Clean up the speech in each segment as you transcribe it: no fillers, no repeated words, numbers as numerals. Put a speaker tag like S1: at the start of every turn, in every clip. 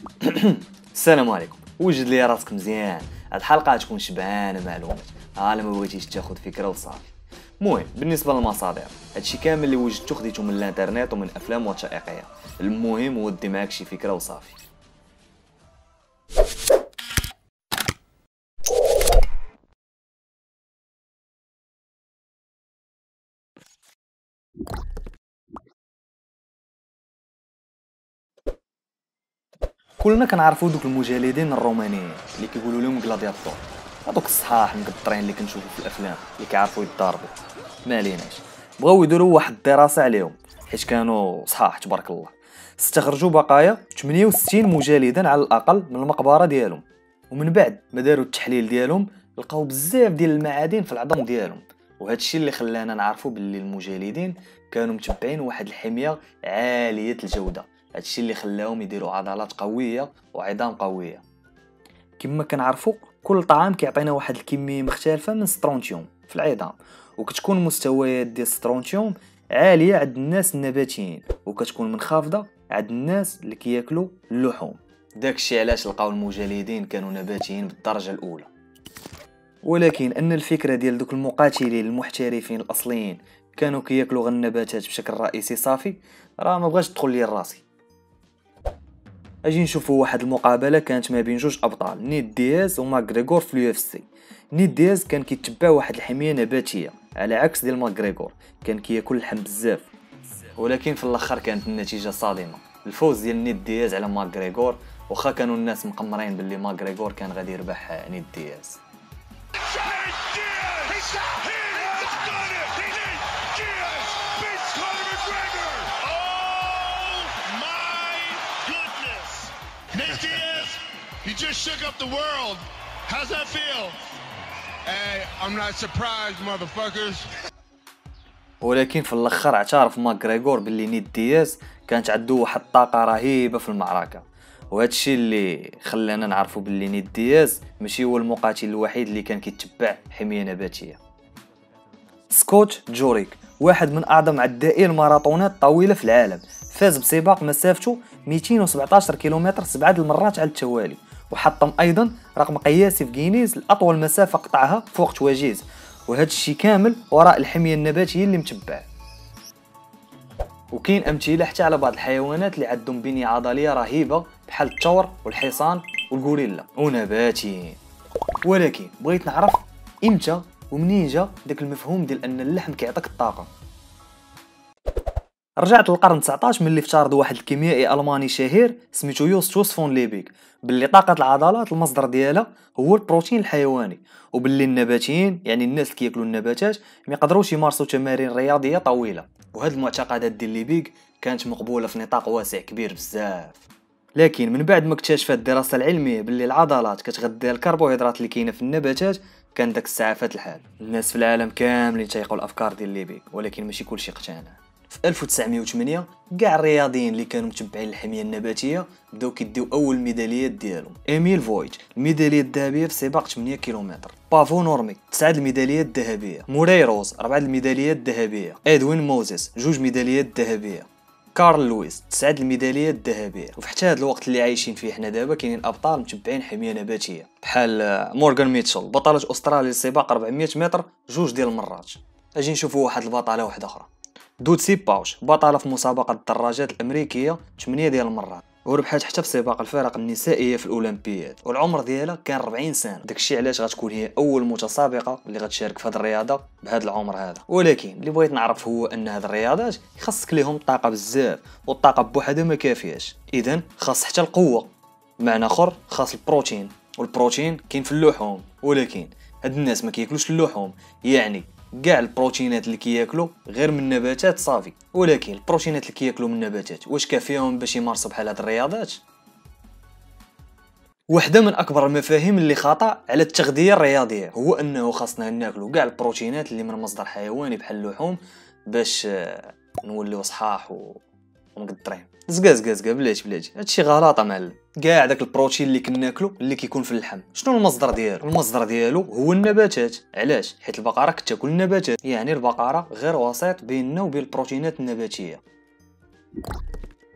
S1: السلام عليكم. وجد لي راسك مزيان. هاد الحلقه غتكون شبعانه معلومات، الا ما بغيتيش تاخذ فكره وصافي. المهم بالنسبه للمصادر، هادشي كامل اللي وجدتو خديتو من الانترنت ومن افلام وثائقيه. المهم ودي معاك شي فكره وصافي. كلنا كنعرفوا دوك المجالدين الرومانيين اللي كيقولوا لهم غلادياتور، هذوك الصحاح المقطرين اللي كنشوفوا في الافلام اللي كيعرفوا يضربوا. ما عليناش، بغاو يديروا واحد الدراسه عليهم حيت كانوا صحاح تبارك الله. استخرجوا بقايا 68 مجالدا على الاقل من المقبره ديالهم، ومن بعد ما داروا التحليل ديالهم لقاو بزاف ديال المعادن في العظام ديالهم. وهذا الشيء اللي خلانا نعرفوا باللي المجالدين كانوا متبعين واحد الحميه عاليه الجوده. هادشي اللي خلاهم يديروا عضلات قويه وعظام قويه. كما كنعرفوا كل طعام كيعطينا واحد الكميه مختلفه من سترونتيوم في العظام، وكتكون مستويات ديال السترونتيوم عاليه عند الناس النباتيين وكتكون منخفضه عند الناس اللي كياكلوا اللحوم. داكشي علاش لقاو المجالدين كانوا نباتيين بالدرجه الاولى. ولكن ان الفكره ديال دوك المقاتلين المحترفين الاصليين كانوا كياكلوا غير النباتات بشكل رئيسي صافي، راه ما بغاش تدخل لي راسي. اجي نشوفوا واحد المقابله كانت ما بين جوج ابطال، نيت دياز وماغريغور في اليو اف سي. نيت دياز كان كيتبع واحد الحميه نباتيه على عكس ديال ماغريغور، كان كياكل اللحم بزاف. ولكن في الاخر كانت النتيجه صادمه، الفوز ديال نيت دياز على ماغريغور، واخا كانوا الناس مقمرين باللي ماغريغور كان غادي يربح نيت دياز.
S2: Nate Diaz, he just shook up the world. How's that feel? Hey, I'm not surprised, motherfuckers.
S1: ولكن في الاخر اعترف ماغريغور باللي نيت دياز كانت عنده واحد الطاقه رهيبه في المعركه، وهذا الشيء اللي خلانا نعرفوا باللي نيت دياز ماشي هو المقاتل الوحيد اللي كان كيتبع حميه نباتيه. سكوت جوريك واحد من اعظم عدائي الماراطونات الطويله في العالم، فاز بسباق مسافته 217 كيلومتر 7 المرات على التوالي، وحطم ايضا رقم قياسي في غينيز لاطول مسافه قطعها في وقت وجيز، وهذا الشيء كامل وراء الحميه النباتيه اللي متبع. وكاين امثله حتى على بعض الحيوانات اللي عندهم بنيه عضليه رهيبه بحال الثور والحصان والغوريلا ونباتيين. ولكن بغيت نعرف امتى ومنين جا داك المفهوم ديال ان اللحم كيعطيك الطاقه. رجعت للقرن 19 ملي افترض واحد الكيميائي الماني شهير سميتو يوستوس فون ليبيك باللي طاقه العضلات المصدر ديالها هو البروتين الحيواني، وباللي النباتيين يعني الناس اللي كياكلوا النباتات ما يقدروش يمارسوا تمارين رياضيه طويله. وهاد المعتقدات ديال ليبيك كانت مقبوله في نطاق واسع كبير بزاف. لكن من بعد ما اكتشفت الدراسه العلميه باللي العضلات كتغذي الكربوهيدرات اللي كاينه في النباتات، كان داك الساعه فات الحال. الناس في العالم كاملين تيقوا الافكار ديال ليبيك، ولكن ماشي كلشي اقتنع. في 1908 كاع الرياضيين اللي كانوا متبعين الحميه النباتيه بداو كيديو اول ميداليات ديالهم. ايميل فويت الميداليه الذهبيه في سباق 8 كيلومتر، بافو نورمي 9 الميداليات الذهبيه، موراي روز 4 الميداليات الذهبيه، ادوين موزيس 2 ميداليات ذهبيه، كارل لويس 9 الميداليات الذهبيه. وفي حتى هذا الوقت اللي عايشين فيه حنا دابا كاينين ابطال متبعين حميه نباتيه بحال مورغان ميتشل بطله استراليا للسباق 400 متر 2 ديال المرات. اجي نشوفوا واحد البطله واحده اخرى، دوتسي باوش بطله في مسابقه الدراجات الامريكيه 8 ديال المرات، وربحت حتى في سباق الفرق النسائيه في الاولمبياد، والعمر ديالها كان 40 سنه. داكشي علاش غتكون هي اول متسابقه اللي غتشارك في هذه الرياضه بهذا العمر هذا. ولكن اللي بغيت نعرف هو ان هذه الرياضات خاصك ليهم الطاقه بزاف، والطاقه بوحدها ما كافياش، اذا خاص حتى القوه. بمعنى اخر خاص البروتين، والبروتين كاين في اللحوم. ولكن هاد الناس ما كياكلوش اللحوم، يعني كاع البروتينات اللي كياكلوا غير من النباتات صافي. ولكن البروتينات اللي كياكلوا من النباتات واش كافيهم باش يمارسوا بحال هاد الرياضات؟ واحدة من اكبر المفاهيم اللي خطا على التغذيه الرياضيه هو انه خاصنا ناكلوا كاع البروتينات اللي من مصدر حيواني بحال اللحوم باش نوليو صحاح ومقدرين. زقا بلاتي هادشي غلط معلم. كاع داك البروتين اللي كناكلو اللي كيكون في اللحم شنو المصدر ديالو؟ المصدر ديالو هو النباتات. علاش؟ حيت البقره كتاكل النباتات، يعني البقره غير وسيط بيننا وبين البروتينات النباتيه.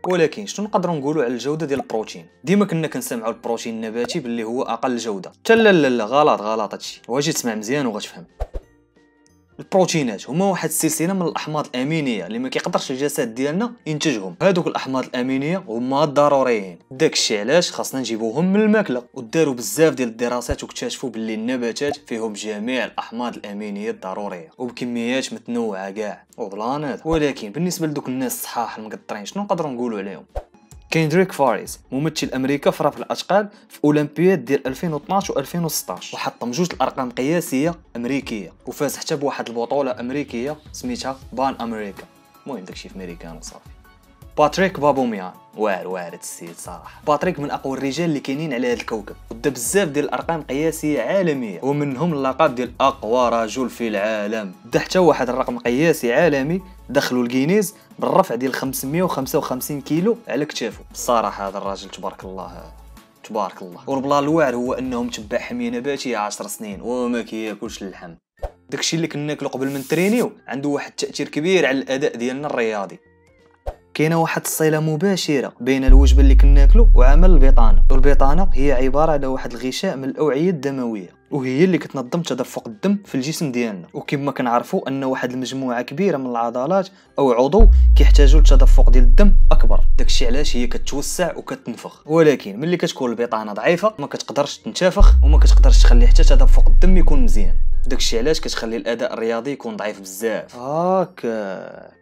S1: ولكن شنو نقدروا نقولوا على الجوده ديال البروتين؟ ديما كنا كنسمعوا البروتين النباتي باللي هو اقل جوده، حتى لا غلط هادشي، واجي تسمع مزيان وغتفهم. البروتينات هما واحد السلسله من الاحماض الامينيه اللي ما كيقدرش الجسد ديالنا ينتجهم. هادوك الاحماض الامينيه هما الضروريين، داكشي علاش خاصنا نجيبوهم من الماكله. وداروا بزاف ديال الدراسات واكتشفوا باللي النباتات فيهم جميع الاحماض الامينيه الضروريه وبكميات متنوعه كاع وبلانات. ولكن بالنسبه لدوك الناس الصحاح المقطرين شنو نقدروا نقولوا عليهم؟ كاين دريك فاريز ممثل امريكا في رفع الاثقال في اولمبياد ديال 2012 و2016 وحطم جوج الارقام قياسيه امريكيه وفاز حتى بواحد البطوله امريكيه سميتها بان امريكا. المهم داكشي في امريكان وصافي. باتريك بابوميان واعر السيد صراحه. باتريك من اقوى الرجال اللي كاينين على هذا الكوكب ودا بزاف ديال الارقام قياسيه عالميه ومنهم اللقب ديال اقوى رجل في العالم. دا حتى واحد الرقم قياسي عالمي دخلوا الجينيز بالرفع ديال 555 كيلو على كتافه. الصراحه هذا الراجل تبارك الله تبارك الله. والبلا الواعر هو انه متبع حميه نباتيه 10 سنين وما كياكلش اللحم. داكشي اللي كناكلو قبل ما نترينيو عنده واحد التاثير كبير على الاداء ديالنا الرياضي. كاينه واحد الصله مباشره بين الوجبه اللي كناكلو وعمل البطانه. والبطانه هي عباره على واحد الغشاء من الاوعيه الدمويه وهي اللي كتنظم تدفق الدم في الجسم ديالنا. وكما كنعرفوا ان واحد المجموعه كبيره من العضلات او عضو كيحتاجوا لتدفق ديال الدم اكبر، داكشي علاش هي كتوسع وكتنفخ. ولكن ملي كتكون البطانه ضعيفه ما كتقدرش تنتفخ وما كتقدرش تخلي حتى تدفق الدم يكون مزيان، داكشي علاش كتخلي الاداء الرياضي يكون ضعيف بزاف. هاكا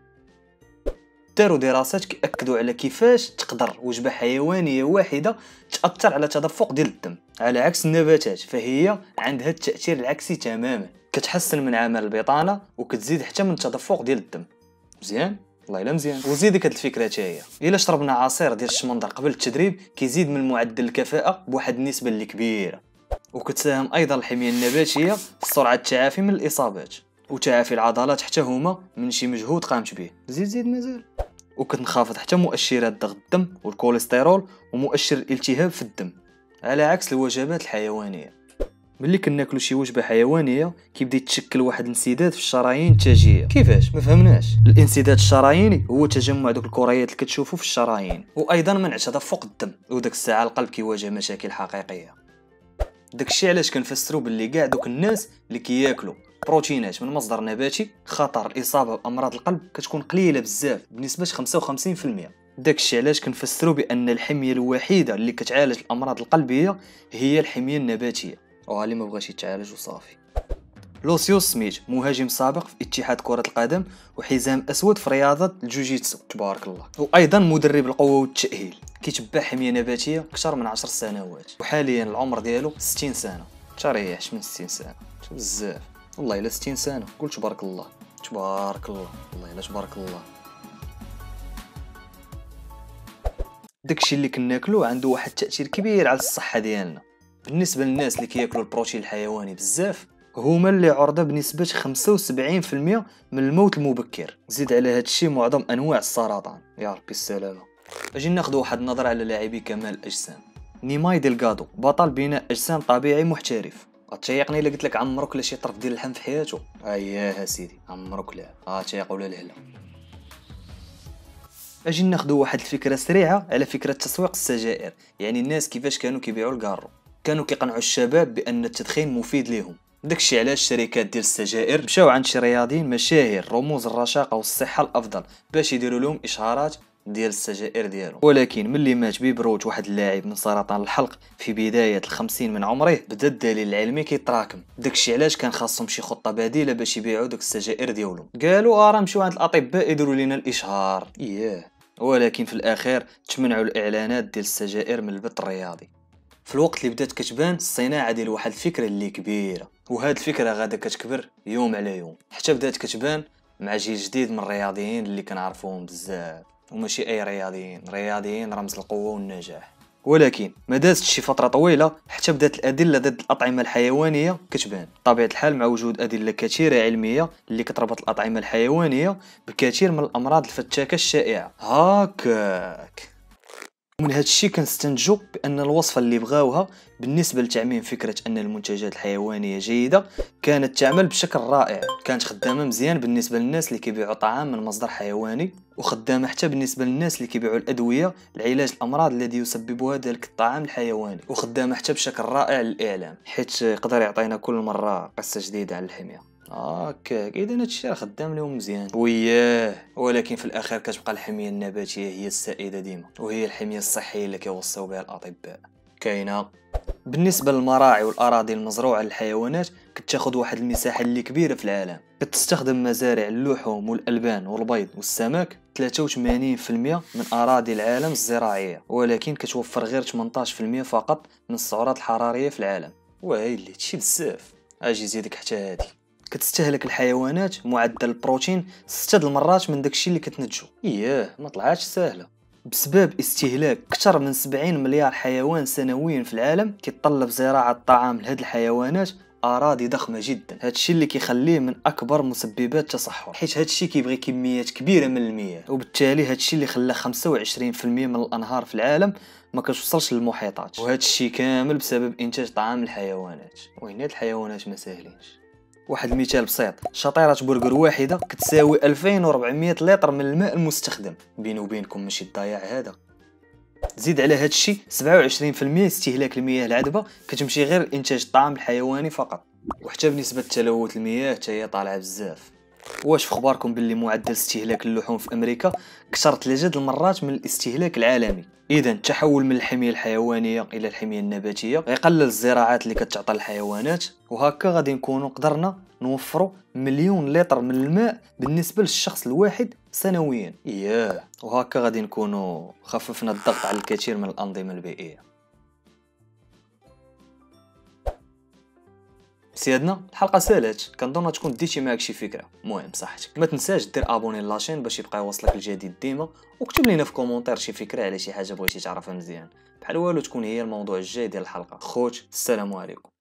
S1: داروا دراسات كيأكدوا على كيفاش تقدر وجبه حيوانيه واحده تاثر على تدفق ديال الدم، على عكس النباتات فهي عندها التاثير العكسي تماما، كتحسن من عمل البطانه وكتزيد حتى من التدفق ديال الدم. مزيان والله الا مزيان. وزيدك هاد الفكره حتى هي الا شربنا عصير ديال الشمندر قبل التدريب كيزيد من معدل الكفاءه بواحد النسبه اللي كبيره. وكتساهم ايضا الحميه النباتيه في سرعه التعافي من الاصابات وتعافي العضلات حتى هما من شي مجهود قامت به. زيد مازال. وكتنخفض حتى مؤشرات ضغط الدم والكوليسترول ومؤشر الالتهاب في الدم على عكس الوجبات الحيوانيه. ملي كناكلو شي وجبه حيوانيه كيبدا يتشكل واحد الانسداد في الشرايين التاجيه. كيفاش ما فهمناش؟ الانسداد الشراييني هو تجمع دوك الكريات اللي كتشوفوا في الشرايين وايضا منع تدفق الدم، وداك الساعه القلب كيواجه مشاكل حقيقيه. داكشي علاش كنفسروا باللي كاع دوك الناس اللي كياكلوا بروتينات من مصدر نباتي خطر الاصابه بامراض القلب كتكون قليله بزاف بنسبه 55%. داكشي علاش كنفسروا بان الحميه الوحيده اللي كتعالج الامراض القلبيه هي الحميه النباتيه، اللي ما بغاش يتعالج وصافي. لوسيوس سميت مهاجم سابق في اتحاد كرة القدم وحزام اسود في رياضة الجوجيتسو تبارك الله، وايضا مدرب القوة والتأهيل، كيتبع حمية نباتية اكثر من 10 سنوات وحاليا العمر ديالو 60 سنة. تريحش من 60 سنة بزاف والله الا 60 سنة. قلت تبارك الله تبارك الله والله الا تبارك الله. داكشي اللي كناكلو عنده واحد التأثير كبير على الصحة ديالنا. بالنسبة للناس اللي كياكلوا البروتين الحيواني بزاف هما اللي عرضة بنسبة 75% من الموت المبكر. زيد على هاد الشيء معظم انواع السرطان. يا ربي السلامة. اجي ناخذ واحد النظرة على لاعبي كمال الاجسام. نيماي ديلغادو بطل بناء اجسام طبيعي محترف. غتشيقني الا قلت لك عمرك لا شي طرف ديال اللحم في حياته؟ اييه سيدي عمرك لا تيق ولا الهلا. اجي ناخذ واحد الفكرة سريعة على فكرة تسويق السجائر، يعني الناس كيفاش كانوا كيبيعوا الكارو. كانوا كيقنعوا الشباب بان التدخين مفيد لهم، داكشي علاش الشركات ديال السجائر مشاو عند شي رياضيين مشاهير رموز الرشاقه والصحه الافضل باش يديروا لهم اشهارات ديال السجائر ديالهم. ولكن ملي مات ببروج واحد اللاعب من سرطان الحلق في بدايه ال50 من عمره بدا الدليل العلمي كيتراكم، داكشي علاش كان خاصهم شي خطه بديله باش يبيعوا داك السجائر ديالهم. قالوا راه نمشيو عند الاطباء يديروا لنا الاشهار. ولكن في الاخير تمنعوا الاعلانات ديال السجائر من البث الرياضي في الوقت اللي بدات كتبان الصناعه ديال واحد الفكره اللي كبيره. وهاد الفكره غادا كتكبر يوم على يوم حتى بدات كتبان مع جيل جديد من الرياضيين اللي كنعرفوهم بزاف، وماشي اي رياضيين رمز القوه والنجاح. ولكن ما دازتش شي فتره طويله حتى بدات الادله ضد الاطعمه الحيوانيه كتبان. بطبيعه الحال مع وجود ادله كثيره علميه اللي كتربط الاطعمه الحيوانيه بكثير من الامراض الفتاكه الشائعه. هاكاك ومن هذا الشيء كنستنتجوا بان الوصفه اللي بغاوها بالنسبه لتعميم فكره ان المنتجات الحيوانيه جيده كانت تعمل بشكل رائع، كانت خدامه مزيان بالنسبه للناس اللي كيبيعوا طعام من مصدر حيواني، وخدامه حتى بالنسبه للناس اللي كيبيعوا الادويه لعلاج الامراض التي يسببها ذلك الطعام الحيواني، وخدامه حتى بشكل رائع للاعلام حيت يقدر يعطينا كل مره قصه جديده على الحميه. هكاك اذا هادشي راه خدام لهم مزيان وياه، ولكن في الاخير كتبقى الحميه النباتيه هي السائده ديما، وهي الحميه الصحيه اللي كيوصيو بها الاطباء. كاينه بالنسبه للمراعي والاراضي المزروعه للحيوانات كتاخذ واحد المساحه اللي كبيره في العالم، كتستخدم مزارع اللحوم والالبان والبيض والسمك 83% من اراضي العالم الزراعيه، ولكن كتوفر غير 18% فقط من السعرات الحراريه في العالم. وهي اللي تشي بزاف. اجي زيدك حتى هادي، كتستهلك الحيوانات معدل البروتين 6 المرات من داكشي اللي كتنتجو. ما طلعاتش سهله. بسبب استهلاك اكثر من 70 مليار حيوان سنويا في العالم كيتطلب زراعه الطعام لهاد الحيوانات اراضي ضخمه جدا. هادشي اللي كيخليه من اكبر مسببات التصحر، حيت هادشي كيبغي كميات كبيره من المياه، وبالتالي هادشي اللي خلى 25% من الانهار في العالم ما كتوصلش للمحيطات، وهادشي كامل بسبب انتاج طعام الحيوانات. وين هاد الحيوانات ما ساهلينش. واحد المثال بسيط، شطيرة برجر واحدة كتساوي 2400 لتر من الماء المستخدم. بيني وبينكم ماشي الضياع هذا. زيد على هذا الشيء 27% استهلاك المياه العذبة كتمشي غير لإنتاج الطعام الحيواني فقط، وحتى بالنسبة لتلوث المياه حتى هي طالعة بزاف. واش في خباركم باللي معدل استهلاك اللحوم في امريكا كثر 3 المرات من الاستهلاك العالمي؟ اذا التحول من الحميه الحيوانيه الى الحميه النباتيه غيقلل الزراعات اللي كتعطى الحيوانات، وهكا غادي نكونوا قدرنا نوفروا 1,000,000 لتر من الماء بالنسبه للشخص الواحد سنويا. وهكا غادي نكونوا خففنا الضغط على الكثير من الانظمه البيئيه. سيادنا الحلقه سالات، كنظن تكون ديتي معك شي فكره. المهم صحتك، ما تنساش دير ابوني لاشين باش يبقى يوصلك الجديد ديما، وكتب لينا في كومونتير شي فكره على شي حاجه بغيتي تعرفها مزيان، بحال والو تكون هي الموضوع الجاي ديال الحلقه. خوت السلام عليكم.